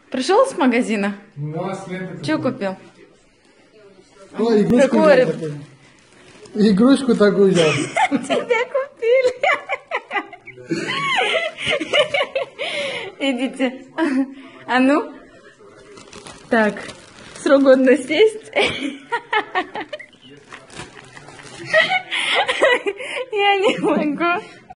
Пришел с магазина? Что купил? Ой, игрушку такую взял. Тебе купили. Идите. А ну. Так. Срок годности есть? Я не могу.